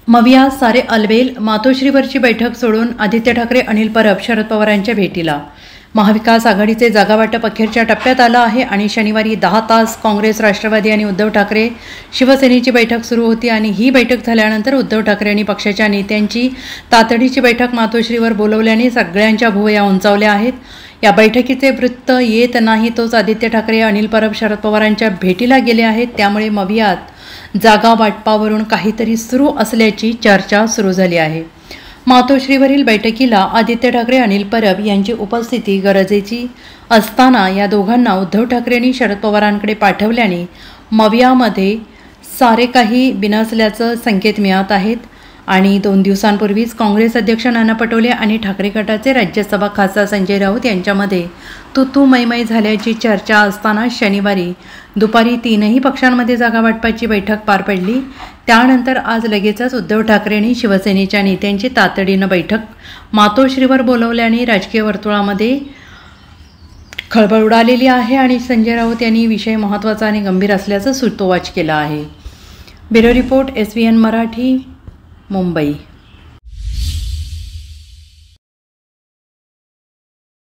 मविया सारे अलबेल मातोश्रीवरची बैठक सोडून आदित्य ठाकरे अनिल परब शरद पवारांच्या भेटीला। महाविकास आघाडीचे जागावाटप अखेरच्या टप्प्यात आलं आहे आणि शनिवारी 10 तास काँग्रेस, राष्ट्रवादी आणि उद्धव ठाकरे शिवसेनेची बैठक सुरू होती आणि ही बैठक झाल्यानंतर उद्धव ठाकरे आणि पक्षाच्या नेत्यांची तातडीची बैठक मातोश्रीवर बोलवल्याने सगळ्यांच्या भुवया उंचावल्या आहेत। या बैठकीचे वृत्त येत नाही तोच आदित्य ठाकरे अनिल परब शरद पवारांच्या भेटीला गेले आहेत, त्यामुळे मवियात जागा वाटपावरून काहीतरी सुरू असल्याची चर्चा सुरू झाली आहे। मातोश्रीवरील बैठकीला आदित्य ठाकरे अनिल परब यांची उपस्थिती गरजेची असताना या दोघांना उद्धव ठाकरेंनी शरद पवारांकडे पाठवल्याने मवियामध्ये सारे काही बिनसल्याचं संकेत मिळत आहेत। आणि 2 दिवसांपूर्वीच काँग्रेस अध्यक्ष नाना पटोले आणि ठाकरे गटाचे राज्यसभा खासदार संजय राऊत यांच्यामध्ये तू मैमै झाल्याची चर्चा असताना शनिवारी दुपारी 3ही पक्षांमध्ये जागा वाटपाची बैठक पार पडली। त्यानंतर आज लगेचच उद्धव ठाकरेंनी शिवसेनेच्या नेत्यांची तातडीनं बैठक मातोश्रीवर बोलवल्याने राजकीय वर्तुळामध्ये खळबळ उडालेली आहे आणि संजय राऊत यांनी विषय महत्त्वाचा आणि गंभीर असल्याचं सूतोवाच केला आहे। Bureau report SVN Marathi, Mumbai.